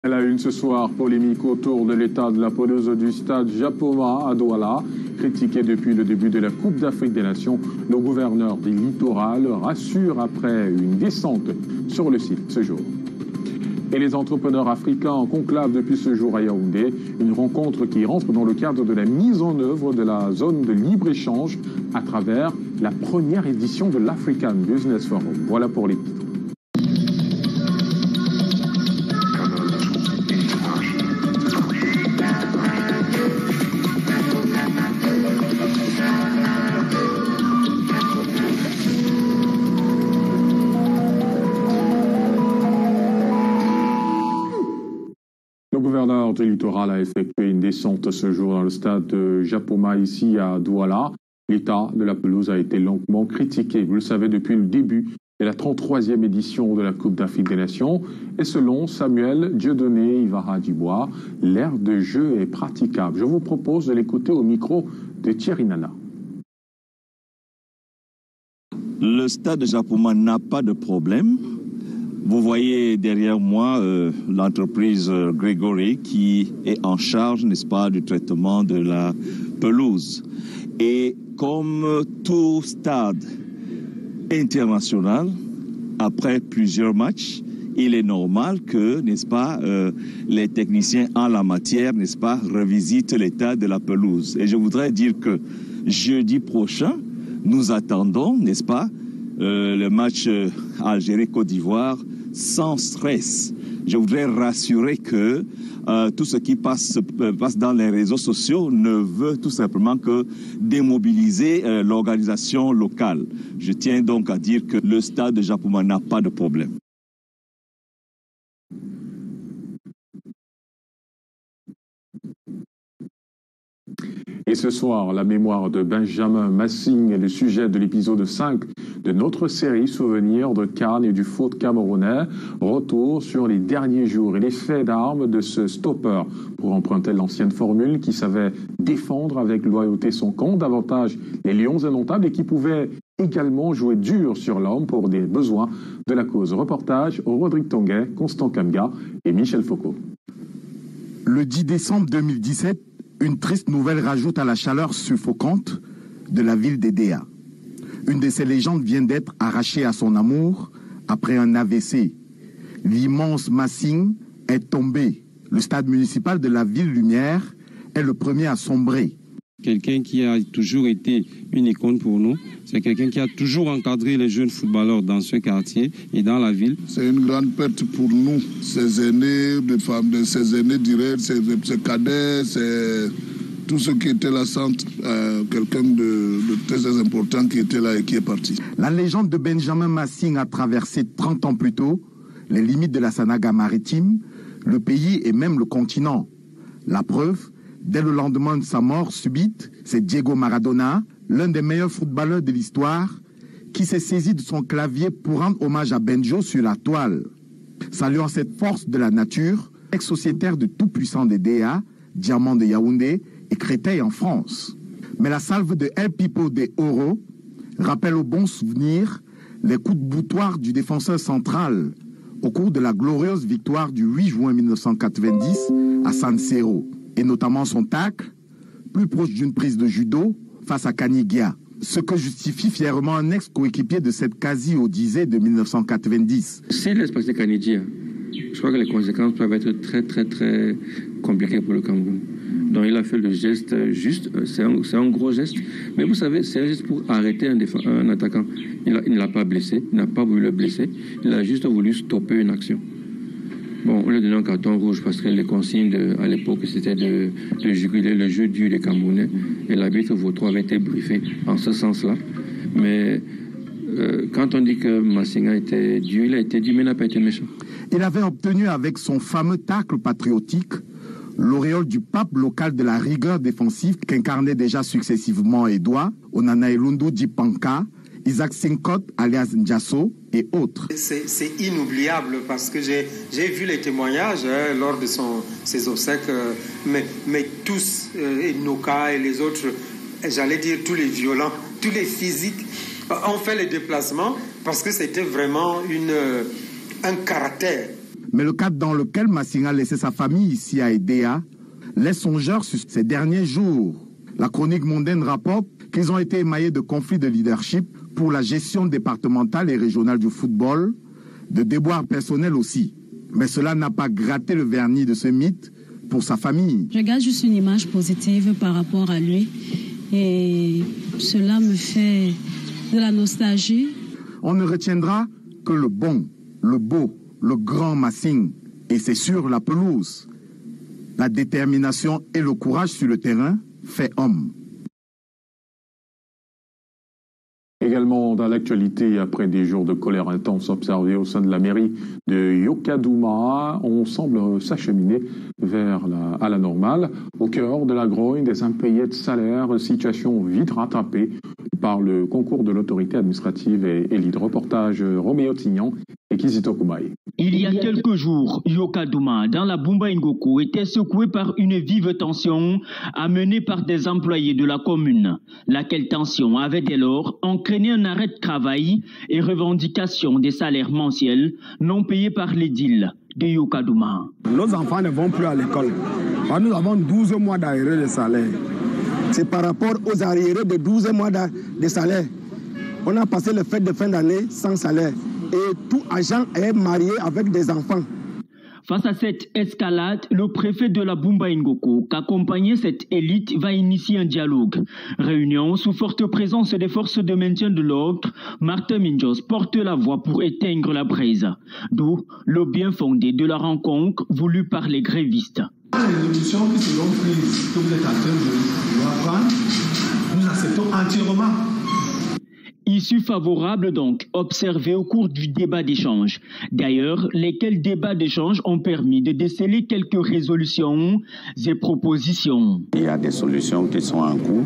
À la une ce soir, polémique autour de l'état de la pelouse du stade Japoma à Douala. Critiqué depuis le début de la Coupe d'Afrique des Nations, le gouverneur du littoral rassure après une descente sur le site ce jour. Et les entrepreneurs africains en conclave depuis ce jour à Yaoundé, une rencontre qui rentre dans le cadre de la mise en œuvre de la zone de libre-échange à travers la première édition de l'African Business Forum. Voilà pour les titres. Le gouverneur du littoral a effectué une descente ce jour dans le stade de Japoma ici à Douala. L'état de la pelouse a été longuement critiqué, vous le savez, depuis le début de la 33e édition de la Coupe d'Afrique des Nations. Et selon Samuel Dieudonné Ivara-Dubois, l'aire de jeu est praticable. Je vous propose de l'écouter au micro de Thierry Nana. Le stade de Japoma n'a pas de problème. Vous voyez derrière moi l'entreprise Grégory qui est en charge, n'est-ce pas, du traitement de la pelouse. Et comme tout stade international, après plusieurs matchs, il est normal que, n'est-ce pas, les techniciens en la matière, n'est-ce pas, revisitent l'état de la pelouse. Et je voudrais dire que jeudi prochain, nous attendons, n'est-ce pas, le match Algérie-Côte d'Ivoire sans stress. Je voudrais rassurer que tout ce qui passe dans les réseaux sociaux ne veut tout simplement que démobiliser l'organisation locale. Je tiens donc à dire que le stade de Japoma n'a pas de problème. Et ce soir, la mémoire de Benjamin Massing est le sujet de l'épisode 5 de notre série Souvenirs de Cannes et du foot camerounais. Retour sur les derniers jours et les faits d'armes de ce stopper, pour emprunter l'ancienne formule, qui savait défendre avec loyauté son camp, davantage les lions indomptables et qui pouvait également jouer dur sur l'homme pour des besoins de la cause. Reportage Rodrigue Tonguet, Constant Kamga et Michel Foucault. Le 10 décembre 2017, une triste nouvelle rajoute à la chaleur suffocante de la ville d'Edea. Une de ses légendes vient d'être arrachée à son amour après un AVC. L'immense Massing est tombé. Le stade municipal de la Ville Lumière est le premier à sombrer. Quelqu'un qui a toujours été une icône pour nous. C'est quelqu'un qui a toujours encadré les jeunes footballeurs dans ce quartier et dans la ville. C'est une grande perte pour nous. Ces aînés, des femmes de ces aînés directs, ces cadets, c'est tout ce qui était là, quelqu'un de très important qui était là et qui est parti. La légende de Benjamin Massing a traversé 30 ans plus tôt les limites de la Sanaga maritime, le pays et même le continent. La preuve, dès le lendemain de sa mort subite, c'est Diego Maradona, l'un des meilleurs footballeurs de l'histoire, qui s'est saisi de son clavier pour rendre hommage à Benjo sur la toile. Saluant cette force de la nature, ex-sociétaire de tout-puissant des DA, Diamant de Yaoundé et Créteil en France. Mais la salve de El Pipo de Oro rappelle au bon souvenir les coups de boutoir du défenseur central au cours de la glorieuse victoire du 8 juin 1990 à San Siro, et notamment son tacle, plus proche d'une prise de judo, face à Kanigia, ce que justifie fièrement un ex-coéquipier de cette quasi-odyssée de 1990. S'il laisse passer Kanigia, je crois que les conséquences peuvent être très très très compliquées pour le Cameroun. Donc il a fait le geste juste, c'est un gros geste, mais vous savez, c'est un geste pour arrêter un attaquant. Il ne l'a pas blessé, il n'a pas voulu le blesser, il a juste voulu stopper une action. Bon, on lui a donné un carton rouge parce que les consignes à l'époque, c'était de juguler le jeu dur des Camerounais. Et l'arbitre Vautreau avait été briefé en ce sens-là. Mais quand on dit que Massinga était dur, il a été dur, mais il n'a pas été méchant. Il avait obtenu avec son fameux tacle patriotique l'auréole du pape local de la rigueur défensive qu'incarnaient déjà successivement Edouard, Onana Elundu Dipanka, Isaac Sinkot, alias Ndiasso et autres. C'est inoubliable parce que j'ai vu les témoignages lors de ses obsèques, mais tous, Noka et les autres, j'allais dire tous les violents, tous les physiques, ont fait les déplacements parce que c'était vraiment un caractère. Mais le cadre dans lequel Massinga a laissé sa famille ici à Edea laisse songeur sur ces derniers jours. La chronique mondaine rapporte qu'ils ont été émaillés de conflits de leadership pour la gestion départementale et régionale du football, de déboires personnels aussi. Mais cela n'a pas gratté le vernis de ce mythe pour sa famille. Je garde juste une image positive par rapport à lui et cela me fait de la nostalgie. On ne retiendra que le bon, le beau, le grand Massing. Et c'est sur la pelouse. La détermination et le courage sur le terrain fait homme. Également dans l'actualité, après des jours de colère intense observés au sein de la mairie de Yokadouma, on semble s'acheminer vers à la normale. Au cœur de la grogne des impayés de salaire, situation vite rattrapée par le concours de l'autorité administrative et élite. Reportage Roméo Tignan et Kizito Koumaï. Il y a quelques jours, Yokadouma, dans la Bumba Ngoko, était secoué par une vive tension amenée par des employés de la commune. Laquelle tension avait dès lors entraîné un arrêt de travail et revendication des salaires mensuels non payés par l'édile de Yokadouma. Nos enfants ne vont plus à l'école. Nous avons 12 mois d'arriérés de salaire. C'est par rapport aux arriérés de 12 mois de salaire. On a passé les fêtes de fin d'année sans salaire. Et tout agent est marié avec des enfants. Face à cette escalade, le préfet de la Bumba Ngoko, qu'accompagnait cette élite, va initier un dialogue. Réunion sous forte présence des forces de maintien de l'ordre, Martin Minjos porte la voix pour éteindre la braise. D'où le bien fondé de la rencontre voulue par les grévistes. Les résolutions qui seront prises, que vous êtes en train de prendre, nous acceptons entièrement. Issue favorable donc, observée au cours du débat d'échange. D'ailleurs, lesquels débats d'échange ont permis de déceler quelques résolutions et propositions. Il y a des solutions qui sont en cours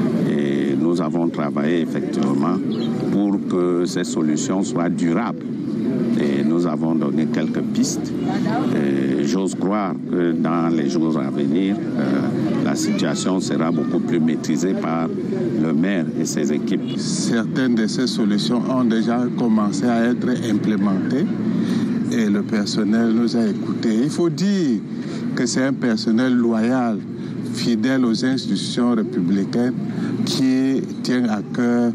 et nous avons travaillé effectivement pour que ces solutions soient durables. Et nous avons donné quelques pistes. J'ose croire que dans les jours à venir, la situation sera beaucoup plus maîtrisée par le maire et ses équipes. Certaines de ces solutions ont déjà commencé à être implémentées et le personnel nous a écoutés. Il faut dire que c'est un personnel loyal, fidèle aux institutions républicaines qui tient à cœur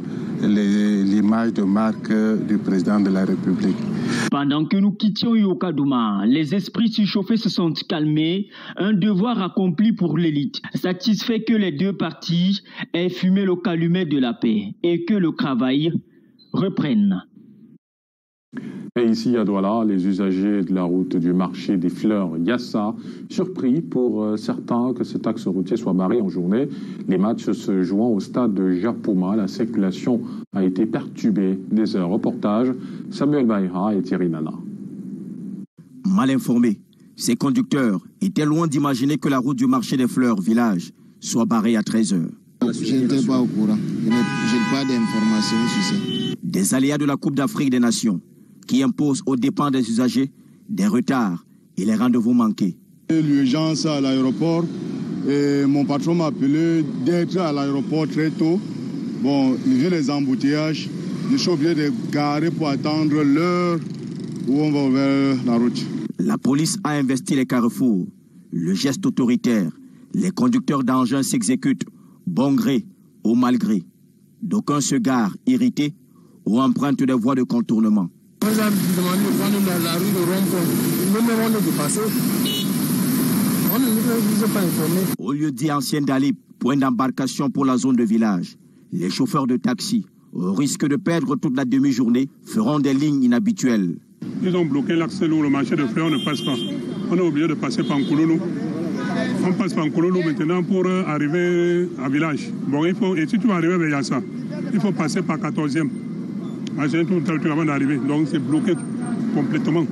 l'image de marque du président de la République. Pendant que nous quittions Yokadouma, les esprits surchauffés se sont calmés, un devoir accompli pour l'élite, satisfait que les deux parties aient fumé le calumet de la paix et que le travail reprenne. Et ici à Douala, les usagers de la route du marché des fleurs Yassa, surpris pour certains que cet axe routier soit barré en journée. Les matchs se jouant au stade de Japouma, la circulation a été perturbée des heures. Reportage Samuel Baïra et Thierry Nana. Mal informés, ces conducteurs étaient loin d'imaginer que la route du marché des fleurs village soit barrée à 13h. Je n'étais pas au courant, je n'ai pas d'informations sur ça. Des aléas de la Coupe d'Afrique des Nations qui impose aux dépens des usagers des retards et les rendez-vous manqués. L'urgence à l'aéroport, et mon patron m'a appelé d'être à l'aéroport très tôt. Bon, vu les embouteillages, je suis obligé de garer pour attendre l'heure où on va ouvrir la route. La police a investi les carrefours. Le geste autoritaire, les conducteurs d'engins s'exécutent, bon gré ou mal gré. D'aucuns se garent irrités ou empruntent des voies de contournement. On nous a demandé de prendre la rue de rond-point. Nous devons le dépasser. On ne nous a pas informés. Au lieu dit ancienne d'Alip, point d'embarcation pour la zone de village, les chauffeurs de taxi, au risque de perdre toute la demi-journée, feront des lignes inhabituelles. Ils ont bloqué l'axe où le marché de fleurs ne passe pas. On est obligé de passer par Nkololo. On passe par Nkololo maintenant pour arriver à village. Bon, et si tu veux arriver vers Yassa, il faut passer par 14e. Avant d'arriver, donc c'est bloqué complètement.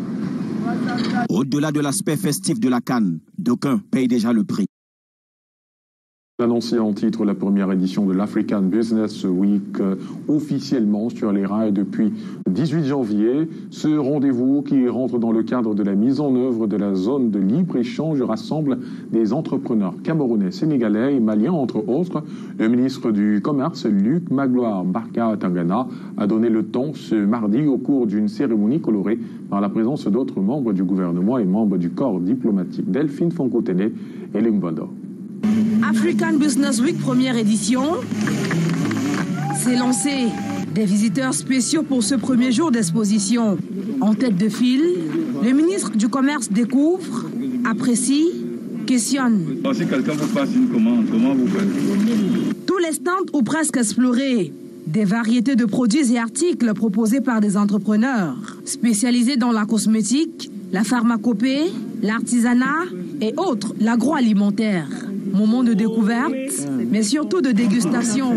Au-delà de l'aspect festif de la canne, d'aucuns payent déjà le prix. Annoncé en titre la première édition de l'African Business Week officiellement sur les rails depuis 18 janvier. Ce rendez-vous qui rentre dans le cadre de la mise en œuvre de la zone de libre-échange rassemble des entrepreneurs camerounais, sénégalais et maliens entre autres. Le ministre du Commerce, Luc Magloire Mbarga-Tangana, a donné le ton ce mardi au cours d'une cérémonie colorée par la présence d'autres membres du gouvernement et membres du corps diplomatique. Delphine Fonkotene et Lumbondo. African Business Week première édition, c'est lancé. Des visiteurs spéciaux pour ce premier jour d'exposition. En tête de file, le ministre du Commerce découvre, apprécie, questionne. Si quelqu'un vous passe une commande, comment vous faites? Tous les stands ou presque explorés. Des variétés de produits et articles proposés par des entrepreneurs spécialisés dans la cosmétique, la pharmacopée, l'artisanat et autres, l'agroalimentaire. Moment de découverte, mais surtout de dégustation.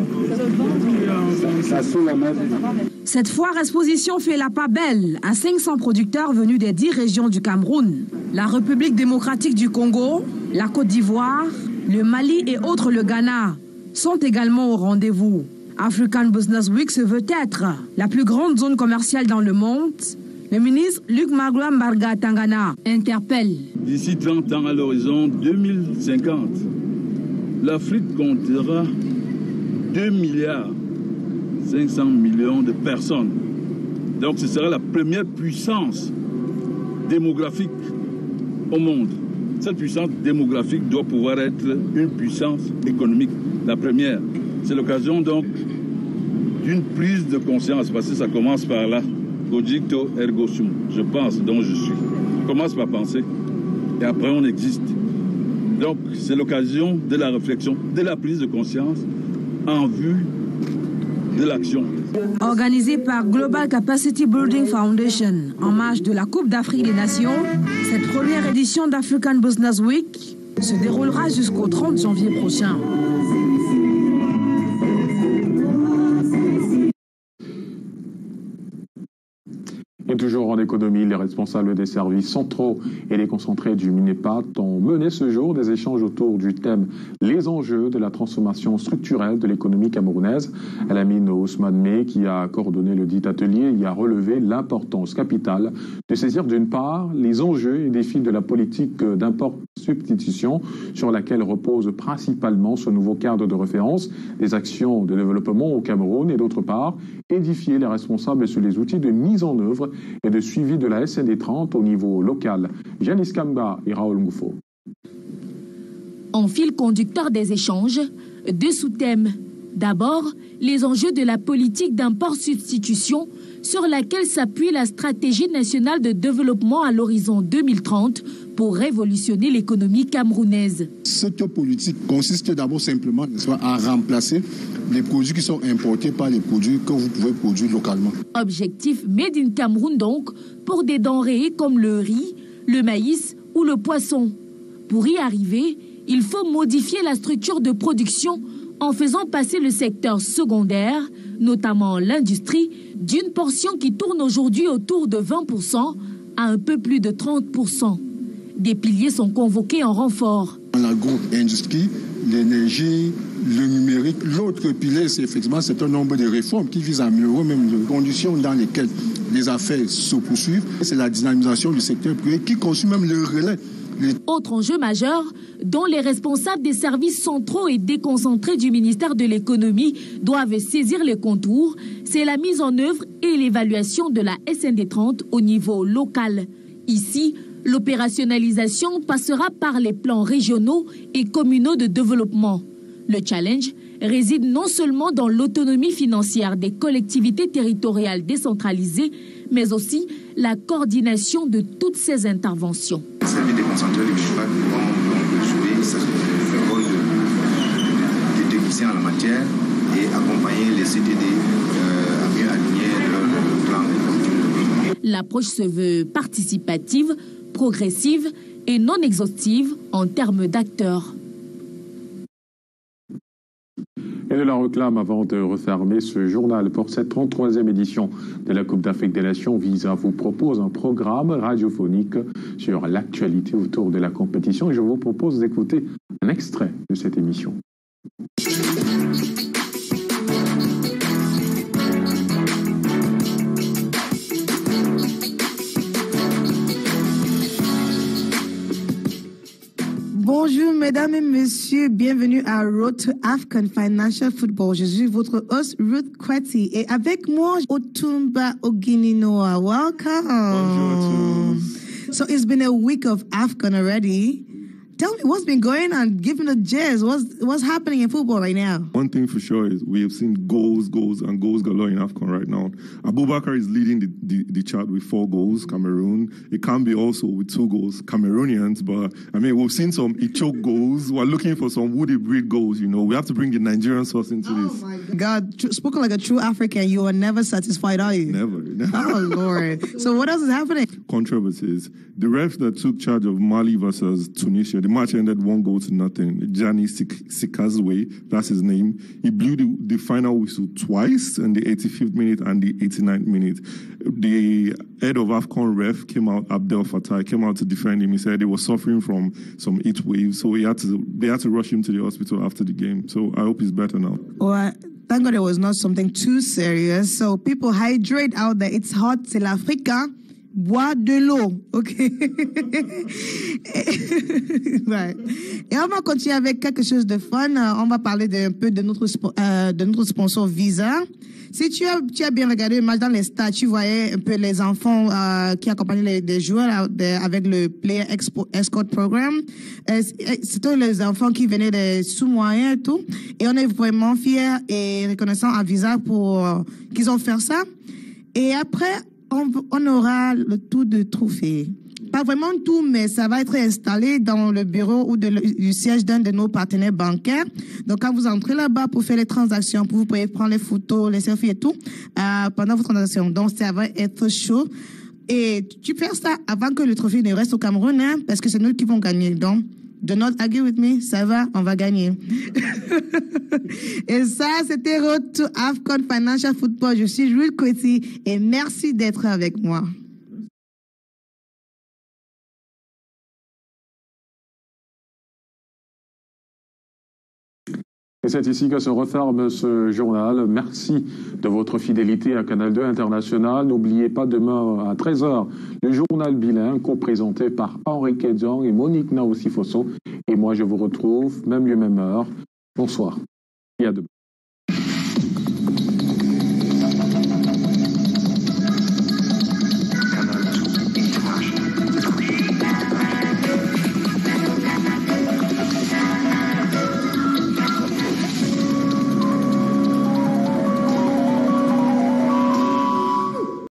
Cette foire exposition fait la part belle à 500 producteurs venus des 10 régions du Cameroun, la République démocratique du Congo, la Côte d'Ivoire, le Mali et autres le Ghana sont également au rendez-vous. African Business Week se veut être la plus grande zone commerciale dans le monde. Le ministre Luc Magloire Mbarga-Tangana interpelle. D'ici 30 ans à l'horizon 2050, l'Afrique comptera 2 milliards 500 millions de personnes. Donc ce sera la première puissance démographique au monde. Cette puissance démographique doit pouvoir être une puissance économique, la première. C'est l'occasion donc d'une prise de conscience, parce que ça commence par là. Cogito ergo sum. Je pense, donc je suis. On commence par penser, et après on existe. Donc c'est l'occasion de la réflexion, de la prise de conscience en vue de l'action. Organisée par Global Capacity Building Foundation en marge de la Coupe d'Afrique des Nations, cette première édition d'African Business Week se déroulera jusqu'au 30 janvier prochain. Et toujours en économie, les responsables des services centraux et les concentrés du MINEPAT ont mené ce jour des échanges autour du thème « Les enjeux de la transformation structurelle de l'économie camerounaise ». Alamine Ousmane May, qui a coordonné le dit atelier, y a relevé l'importance capitale de saisir d'une part les enjeux et défis de la politique d'import-substitution sur laquelle repose principalement ce nouveau cadre de référence des actions de développement au Cameroun et d'autre part édifier les responsables sur les outils de mise en œuvre et de suivi de la SND 30 au niveau local. Janice Kamba et Raoul Ngoufo. En fil conducteur des échanges, 2 sous-thèmes. D'abord, les enjeux de la politique d'import-substitution sur laquelle s'appuie la stratégie nationale de développement à l'horizon 2030 pour révolutionner l'économie camerounaise. Cette politique consiste d'abord simplement à remplacer les produits qui sont importés par les produits que vous pouvez produire localement. Objectif Made in Cameroun donc, pour des denrées comme le riz, le maïs ou le poisson. Pour y arriver, il faut modifier la structure de production en faisant passer le secteur secondaire, notamment l'industrie, d'une portion qui tourne aujourd'hui autour de 20% à un peu plus de 30%. Des piliers sont convoqués en renfort. L'agro-industrie, l'énergie, le numérique. L'autre pilier, c'est effectivement un nombre de réformes qui visent à améliorer même les conditions dans lesquelles les affaires se poursuivent. C'est la dynamisation du secteur privé qui conçoit même le relais. Autre enjeu majeur, dont les responsables des services centraux et déconcentrés du ministère de l'économie doivent saisir les contours, c'est la mise en œuvre et l'évaluation de la SND 30 au niveau local. Ici, l'opérationnalisation passera par les plans régionaux et communaux de développement. Le challenge réside non seulement dans l'autonomie financière des collectivités territoriales décentralisées, mais aussi la coordination de toutes ces interventions. Les services déconcentrés du MINEPAT vont jouer le rôle de technicien en la matière et accompagner les CTD à mieux aligner leur plan de développement. L'approche se veut participative, progressive et non exhaustive en termes d'acteurs. Et de la réclame avant de refermer ce journal pour cette 33e édition de la Coupe d'Afrique des Nations. Visa vous propose un programme radiophonique sur l'actualité autour de la compétition et je vous propose d'écouter un extrait de cette émission. Bonjour mesdames et messieurs, bienvenue à Road to African Financial Football. Je suis votre host Ruth Kweti et avec moi Otumba Ogininoa. Welcome. Bonjour à tous. So it's been a week of AFCON already. Tell me what's been going on. Give me the gist. What's happening in football right now? One thing for sure is we have seen goals galore in AFCON right now. Abubakar is leading the chart with 4 goals, Cameroon. It can be also with 2 goals, Cameroonians. But, I mean, we've seen some Ichok goals. We're looking for some Woody Breed goals, you know. We have to bring the Nigerian sauce into this. Oh, my God. Spoken like a true African, you are never satisfied, are you? Never. Oh, Lord. So what else is happening? Controversies. The ref that took charge of Mali versus Tunisia, the match ended 1-0. Gianni Sikazwe, that's his name. He blew the final whistle twice, in the 85th minute and the 89th minute. The head of AFCON ref came out, Abdel Fattah, came out to defend him. He said he was suffering from some heat waves, so they had to rush him to the hospital after the game. So I hope he's better now. Well, thank God it was not something too serious. So people hydrate out there. It's hot, c'est l'Afrique. Bois de l'eau, ok? Ouais. Et on va continuer avec quelque chose de fun. On va parler un peu de notre sponsor Visa. Si tu as bien regardé le match dans les stades, tu voyais un peu les enfants qui accompagnaient les joueurs avec le Player Escort Program. C'était les enfants qui venaient des sous-moyens et tout. Et on est vraiment fiers et reconnaissants à Visa pour qu'ils ont fait ça. Et après, on aura le tour de trophée. Pas vraiment tout, mais ça va être installé dans le bureau ou du siège d'un de nos partenaires bancaires. Donc, quand vous entrez là-bas pour faire les transactions, vous pouvez prendre les photos, les selfies et tout, pendant vos transactions. Donc, ça va être chaud. Et tu fais ça avant que le trophée ne reste au Cameroun, hein, parce que c'est nous qui vont gagner. Donc, do not argue with me, ça va, on va gagner. Et ça, c'était Road to AFCON Financial Football. Je suis Ruth Kweti et merci d'être avec moi. Et c'est ici que se referme ce journal. Merci de votre fidélité à Canal 2 International. N'oubliez pas demain à 13h, le journal bilingue co-présenté par Henri Kedjang et Monique Naosi-Fosso. Et moi, je vous retrouve, même lieu, même heure. Bonsoir et à demain.